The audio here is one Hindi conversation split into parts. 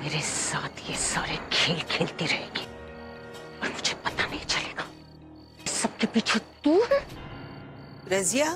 मेरे साथ ये सारे खेल खेलती रहेगी और मुझे पता नहीं चलेगा। इस सब के पीछे तू है? रजिया,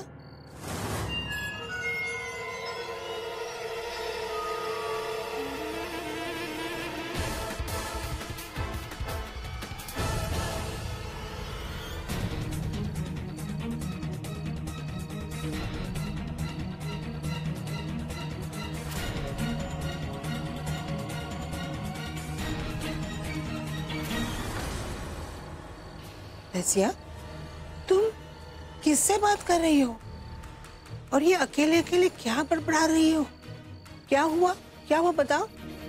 रजिया, तुम किससे बात कर रही हो? और ये अकेले अकेले क्या बड़बड़ा रही हो? क्या हुआ? क्या हुआ बताओ।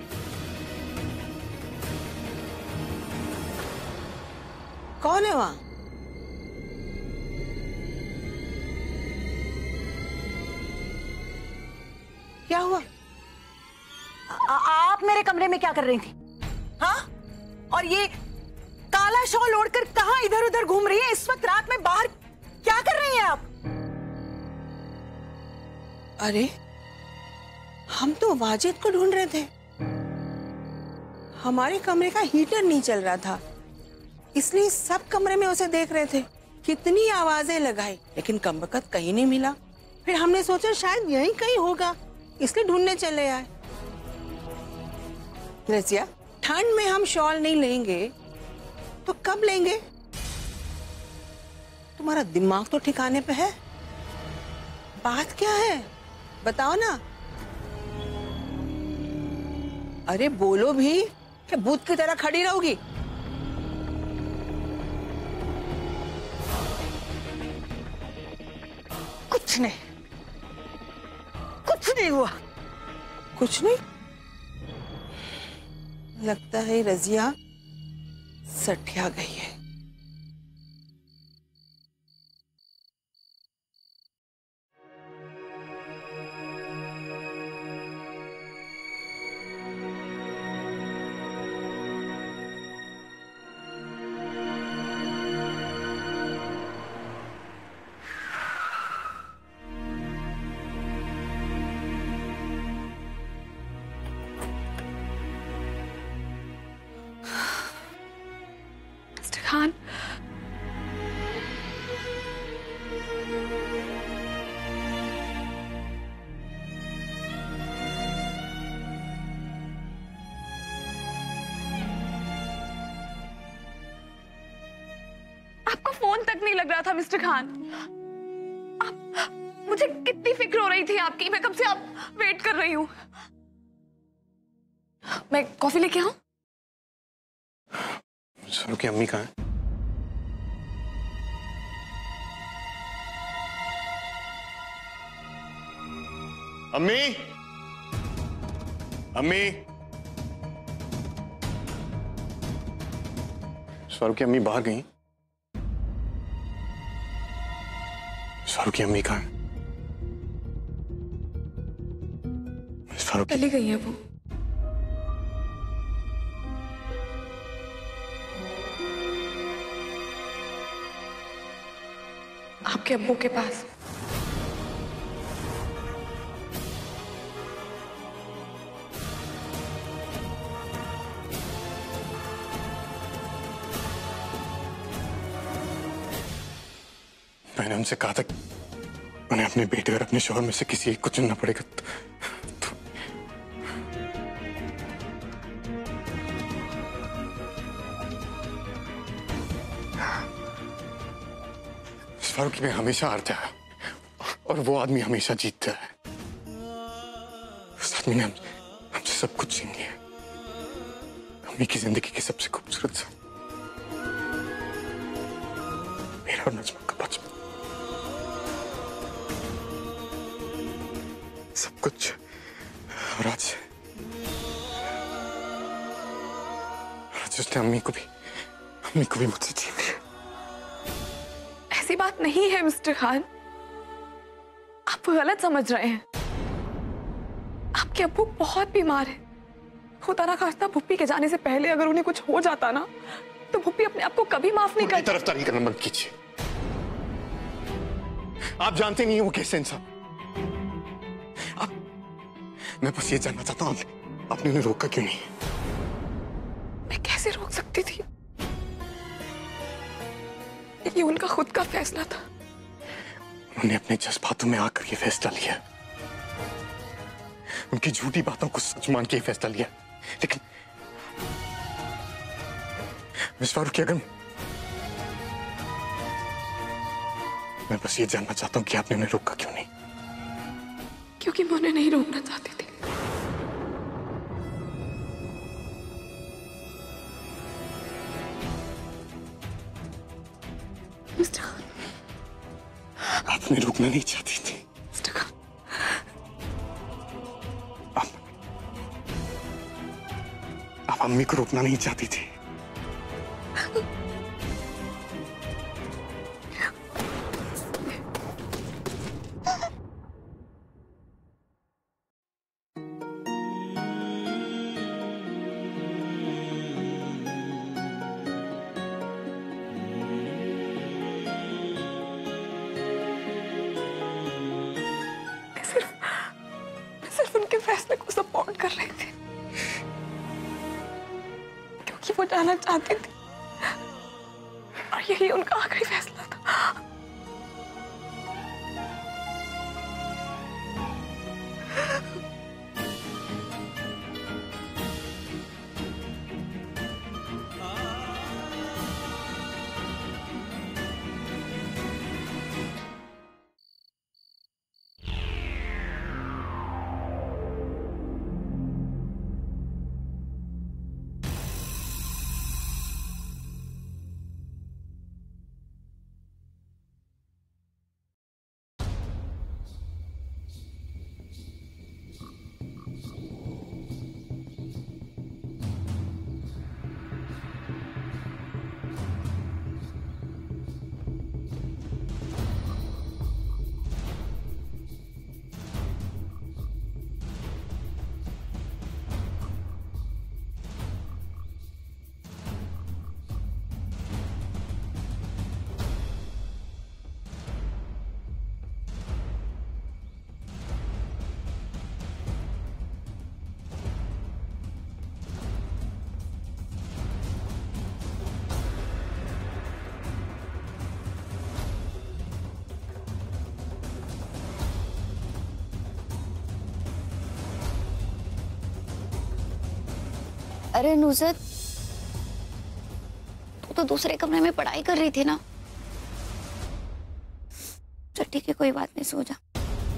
कौन है वहां? क्या हुआ? आप मेरे कमरे में क्या कर रही थी? हाँ? और ये काला शॉल ओढ़कर कहाँ इधर उधर घूम रही है इस वक्त रात में? बाहर क्या कर रही हैं आप? अरे, हम तो वाजिद को ढूंढ रहे थे। हमारे कमरे का हीटर नहीं चल रहा था, इसलिए सब कमरे में उसे देख रहे थे। कितनी आवाजें लगाई लेकिन कमबख्त कहीं नहीं मिला। फिर हमने सोचा शायद यहीं कहीं होगा, इसलिए ढूंढने चले आए। रजिया, ठंड में हम शॉल नहीं लेंगे तो कब लेंगे? तुम्हारा दिमाग तो ठिकाने पे है? बात क्या है बताओ ना। अरे बोलो भी, कि भूत की तरह खड़ी रहोगी? कुछ नहीं, कुछ नहीं हुआ। कुछ नहीं? लगता है रजिया सठिया गई है। खान, आपका फोन तक नहीं लग रहा था मिस्टर खान। मुझे कितनी फिक्र हो रही थी आपकी। मैं कब से आप वेट कर रही हूँ। मैं कॉफी लेके आऊं? सरू की अम्मी कहाँ है? अम्मी, अम्मी, सरू की अम्मी बाहर गई। सरू की अम्मी कहाँ है? सरू की चली गई है वो। आपके अब्बू के पास। मैंने उनसे कहा था कि उन्हें अपने बेटे और अपने शौहर में से किसी एक को चुनना पड़ेगा। फारूकी में हमेशा हारता है और वो आदमी हमेशा जीतता है। उस आदमी ने हमसे सब कुछ छीन लिया। अम्मी की जिंदगी की सबसे खूबसूरत सा, मेरा और नज़्मा का बचपन, सब कुछ। और आज उसने अम्मी को भी मुझसे छीन लिया। ऐसी बात नहीं है मिस्टर खान, आप गलत समझ रहे हैं। आपके अब्बू बहुत बीमार है। खुदा ना खास्ता भुप्पी के जाने से पहले अगर उन्हें कुछ हो जाता ना, तो भुप्पी अपने आप को कभी माफ नहीं करती। तरफदारी करना बंद कीजिए। आप जानते नहीं हो वो कैसे इंसान। मैं बस ये जानना चाहता हूँ आपने उन्हें रोका क्यों नहीं? मैं कैसे रोक सकती थी? ये उनका खुद का फैसला था। उन्होंने अपने जज्बातों में आकर ये फैसला लिया, उनकी झूठी बातों को सच मान के फैसला लिया। लेकिन मिस फारूकी, अगर मैं बस ये जानना चाहता हूं कि आपने उन्हें रोका क्यों नहीं? क्योंकि मैं उन्हें नहीं रोकना चाहती थी। मिस्टर खान, आपने रोकना नहीं चाहती थी? मिस्टर खान, आप अम्मी को रोकना नहीं चाहती थी? मैं सिर्फ उनके फैसले को सपोर्ट कर रही थी क्योंकि वो जाना चाहती थी और यही उनका आखिरी फैसला था। अरे नुसरत, तू तो दूसरे कमरे में पढ़ाई कर रही थी ना। चल ठीक है, कोई बात नहीं, सो जा।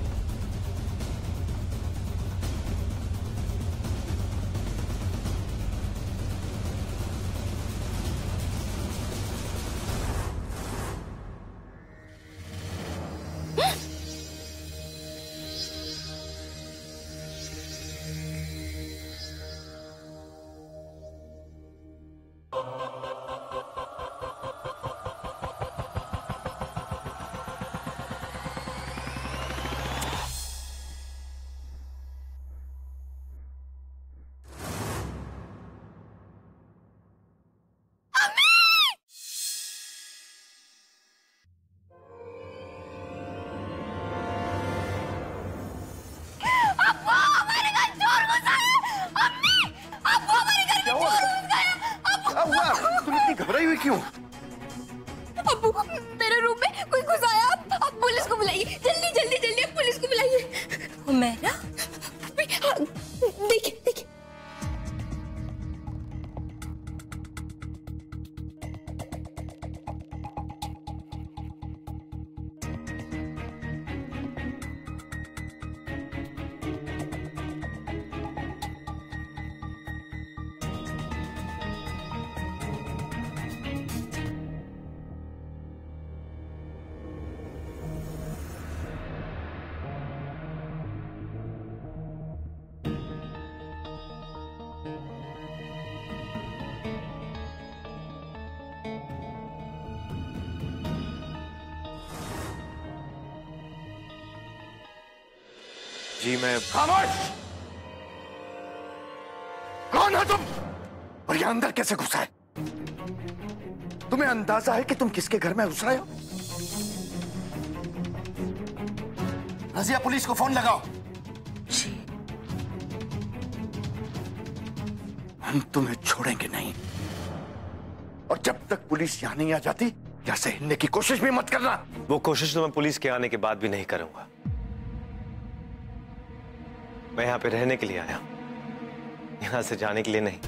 घबराई हुई क्यों? अब्बू, मेरे रूम में कोई घुस आया। आप पुलिस को बुलाइए, जल्दी जल्दी जल्दी, आप पुलिस को बुलाइए। मैं ना देखिए देखिए, जी मैं। खामोश! कौन हो तुम और ये अंदर कैसे घुसा है? तुम्हें अंदाजा है कि तुम किसके घर में घुस रहे हो? रजिया, पुलिस को फोन लगाओ। हम तुम्हें छोड़ेंगे नहीं। और जब तक पुलिस यहां नहीं आ जाती, यहां से हिलने की कोशिश भी मत करना। वो कोशिश तो मैं पुलिस के आने के बाद भी नहीं करूंगा। मैं यहां पे रहने के लिए आया, यहां से जाने के लिए नहीं।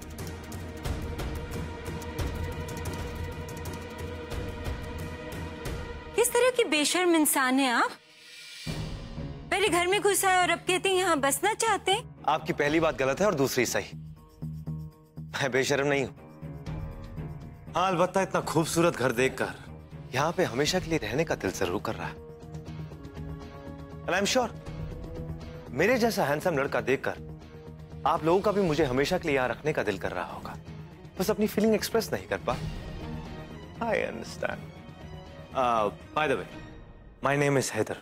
किस तरह की बेशर्म इंसान है आप? पहले घर में घुस आए और अब कहते हैं यहाँ बसना चाहते हैं। आपकी पहली बात गलत है और दूसरी सही। मैं बेशर्म नहीं हूं। हाँ, अलबत्ता इतना खूबसूरत घर देखकर यहां पे हमेशा के लिए रहने का दिल जरूर कर रहा है। एंड आई एम श्योर मेरे जैसा हैंडसम लड़का देखकर आप लोगों का भी मुझे हमेशा के लिए यहां रखने का दिल कर रहा होगा। बस अपनी फीलिंग एक्सप्रेस नहीं कर पा। I understand. By the way, my name is Haider.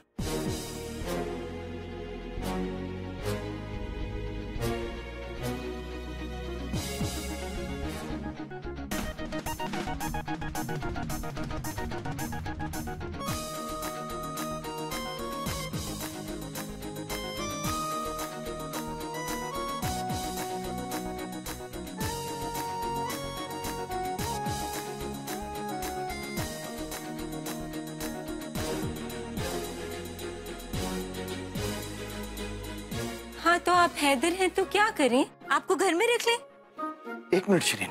हाँ तो आप हैदर हैं तो क्या करें? आपको घर में रख लें? एक मिनट शिरीन,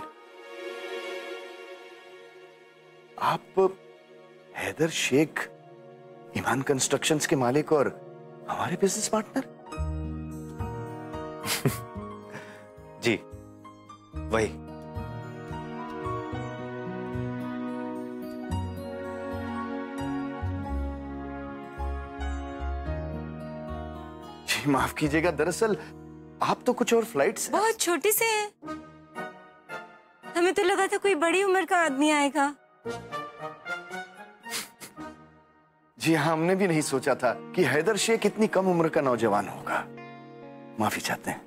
आप हैदर शेख, ईमान कंस्ट्रक्शंस के मालिक और हमारे बिजनेस पार्टनर? जी वही। जी माफ कीजिएगा, दरअसल आप तो कुछ और फ्लाइट्स बहुत छोटे से हैं। हमें तो लगा था कोई बड़ी उम्र का आदमी आएगा। जी हाँ, हमने भी नहीं सोचा था कि हैदर शेख इतनी कम उम्र का नौजवान होगा। माफी चाहते हैं।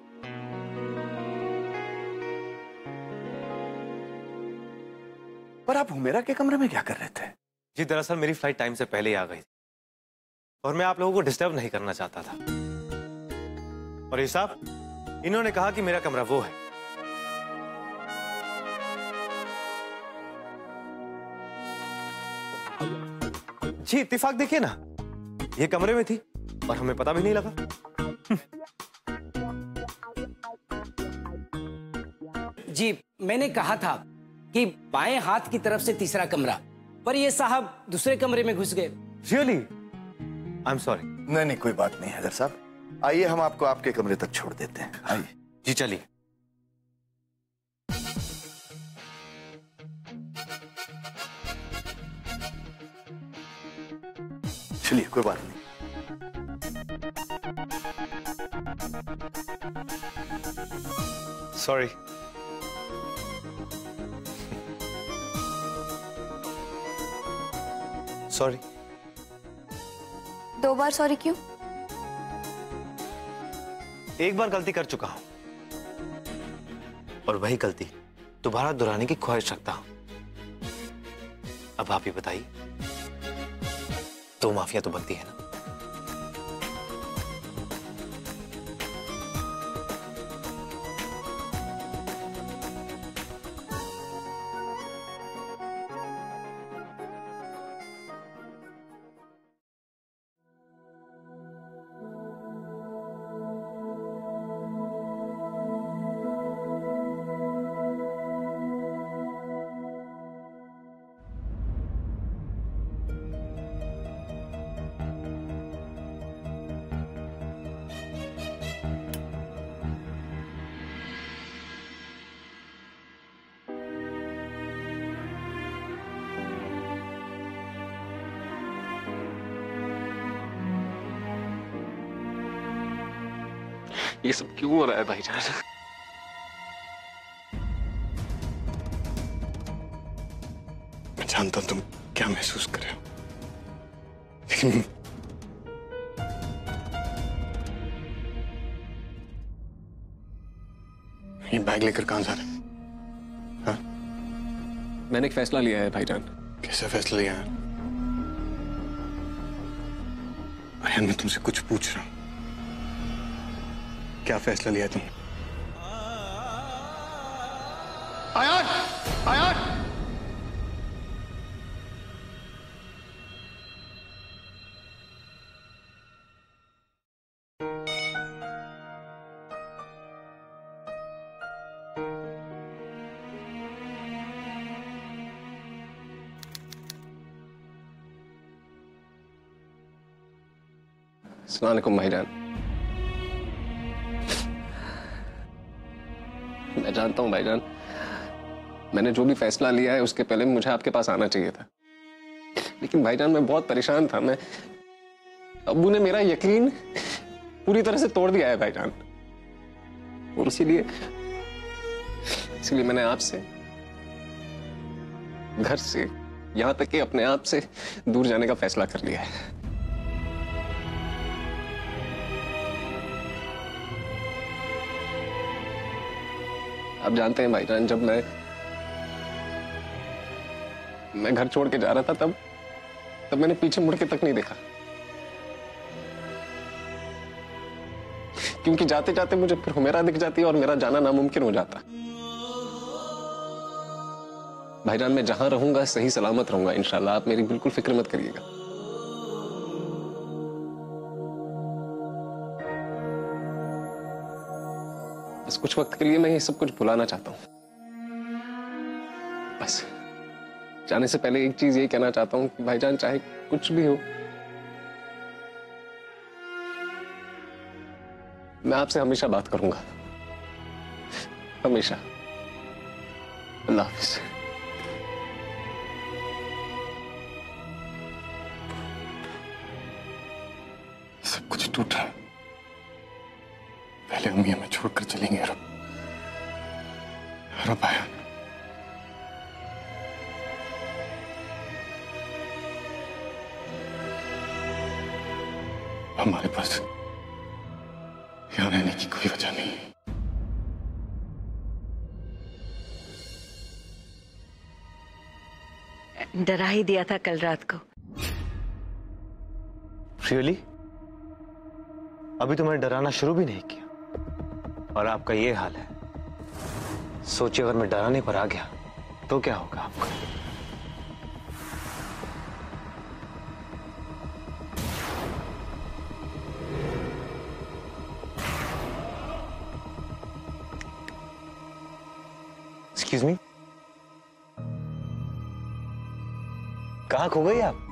पर आप हुमेरा के कमरे में क्या कर रहे थे? जी दरअसल मेरी फ्लाइट टाइम से पहले ही आ गई थी और मैं आप लोगों को डिस्टर्ब नहीं करना चाहता था। और ये साहब, इन्होंने कहा कि मेरा कमरा वो है। जी इत्तेफाक देखिए ना, ये कमरे में थी और हमें पता भी नहीं लगा। जी मैंने कहा था कि बाएं हाथ की तरफ से तीसरा कमरा, पर ये साहब दूसरे कमरे में घुस गए। रियली? I am sorry. नहीं नहीं, कोई बात नहीं हैदर साहब, आइए हम आपको आपके कमरे तक छोड़ देते हैं। आइए। जी चलिए। चलिए, कोई बात नहीं। सॉरी। सॉरी। 2 बार सॉरी क्यों? एक बार गलती कर चुका हूं और वही गलती दोबारा दोहराने की ख्वाहिश रखता हूं। अब आप ही बताइए, 2 माफिया तो बनती है ना? ये सब क्यों हो रहा है भाईजान? मैं जानता हूं तुम क्या महसूस कर रहे हो, लेकिन ये बैग लेकर कहां जा रहे हैं? हाँ? मैंने एक फैसला लिया है भाईजान। कैसा फैसला लिया है? आयन, मैं तुमसे कुछ पूछ रहा हूं। क्या फैसला लिया तुमने? आयान, आयान। अस्सलाम वालेकुम भाईजान। मैं जानता हूँ भाईजान, मैंने जो भी फैसला लिया है उसके पहले मुझे आपके पास आना चाहिए था, लेकिन भाईजान मैं बहुत परेशान था। मैं अब्बू ने मेरा यकीन पूरी तरह से तोड़ दिया है भाईजान, और इसीलिए मैंने आपसे, घर से, यहां तक कि अपने आप से दूर जाने का फैसला कर लिया है। आप जानते हैं भाईजान, जब मैं घर छोड़ के जा रहा था तब मैंने पीछे मुड़ के तक नहीं देखा, क्योंकि जाते जाते मुझे फिर हुमेरा दिख जाती है और मेरा जाना नामुमकिन हो जाता। भाईजान मैं जहां रहूंगा सही सलामत रहूंगा इंशाल्लाह, आप मेरी बिल्कुल फिक्र मत करिएगा। बस कुछ वक्त के लिए मैं ये सब कुछ भुलाना चाहता हूं। बस जाने से पहले एक चीज ये कहना चाहता हूं कि भाईजान चाहे कुछ भी हो, मैं आपसे हमेशा बात करूंगा, हमेशा। अल्लाह हाफिज। सब कुछ टूटा, पहले अम्मी हमें छोड़कर चलेंगे। रब आया, हमारे पास यहाँ रहने की कोई वजह नहीं है। डरा ही दिया था कल रात को। रियली? अभी तो मैंने डराना शुरू भी नहीं किया और आपका ये हाल है। सोचिए अगर मैं डराने पर आ गया तो क्या होगा आपका? एक्सक्यूज मी, कहाँ खो गई आप?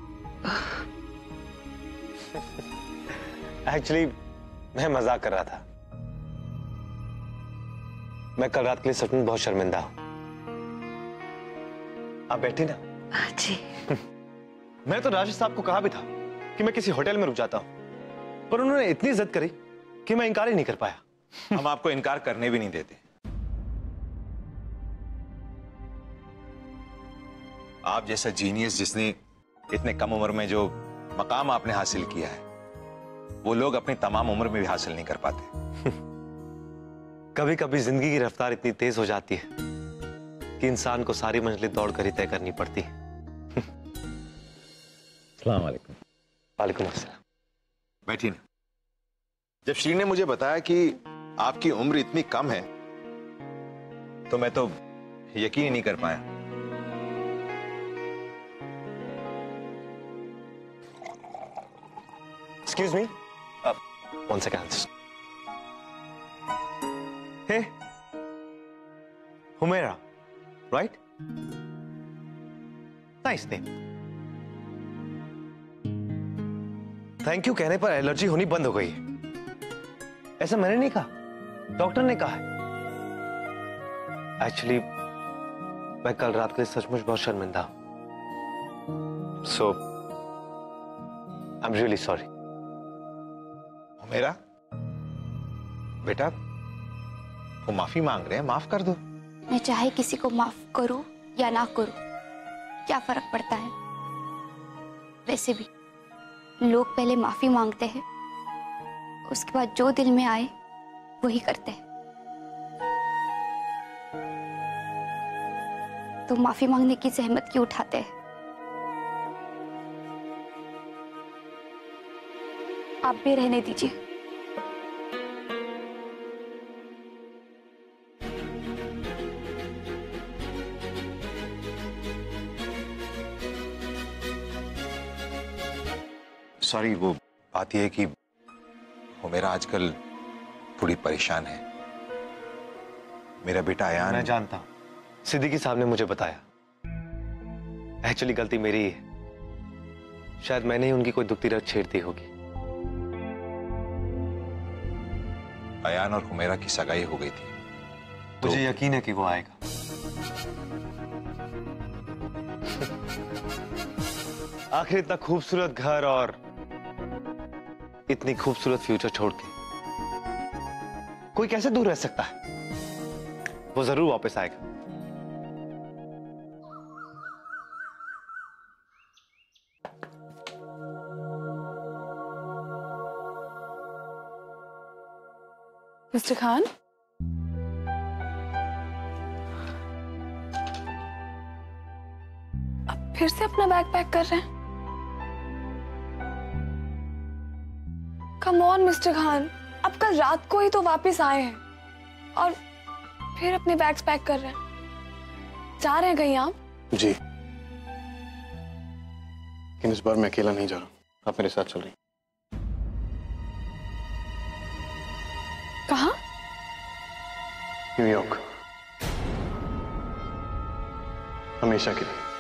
एक्चुअली मैं मजाक कर रहा था। मैं कल रात के लिए सच में बहुत शर्मिंदा हूं। आप बैठी ना। जी। मैं तो राजेश साहब को कहा भी था कि मैं किसी होटल में रुक जाता हूं, पर उन्होंने इतनी जिद करी कि मैं इनकार ही नहीं कर पाया। हम आपको इनकार करने भी नहीं देते। आप जैसा जीनियस जिसने इतने कम उम्र में जो मकाम आपने हासिल किया है, वो लोग अपनी तमाम उम्र में भी हासिल नहीं कर पाते। कभी कभी जिंदगी की रफ्तार इतनी तेज हो जाती है कि इंसान को सारी मंजिलें दौड़कर ही तय करनी पड़ती है। अस्सलाम वालेकुम। वालेकुम अस्सलाम। बैठिए ना। जब श्री ने मुझे बताया कि आपकी उम्र इतनी कम है तो मैं तो यकीन ही नहीं कर पाया। Excuse me? One second. Hey, Humaira, right? Nice name. Thank you कहने पर एलर्जी होनी बंद हो गई है। ऐसा मैंने नहीं कहा, डॉक्टर ने कहा है। एक्चुअली मैं कल रात के लिए सचमुच बहुत शर्मिंदा हूं। So, I'm really sorry. मेरा बेटा वो माफी मांग रहे हैं, माफ कर दो। मैं चाहे किसी को माफ करूं या ना करूं, क्या फर्क पड़ता है? वैसे भी लोग पहले माफी मांगते हैं, उसके बाद जो दिल में आए वही करते हैं। तो माफी मांगने की जहमत क्यों उठाते हैं? आप भी रहने दीजिए। सॉरी, वो बात यह है कि वो मेरा आजकल थोड़ी परेशान है। मेरा बेटा अयान। मैं जानता हूं, सिद्दीकी साहब ने मुझे बताया। एक्चुअली गलती मेरी है, शायद मैंने ही उनकी कोई दुखती रग छेड़ दी होगी। अयान और हुमेरा की सगाई हो गई थी। मुझे यकीन है कि वो आएगा। आखिर इतना खूबसूरत घर और इतनी खूबसूरत फ्यूचर छोड़ के कोई कैसे दूर रह सकता है? वो जरूर वापस आएगा। मिस्टर खान, अब फिर से अपना बैग पैक कर रहे हैं? कम ऑन मिस्टर खान, अब कल रात को ही तो वापस आए हैं और फिर अपने बैग्स पैक कर रहे हैं। जा रहे हैं कहीं आप? जी, लेकिन इस बार मैं अकेला नहीं जा रहा, आप मेरे साथ चल रही। कहाँ? न्यूयॉर्क, हमेशा के लिए।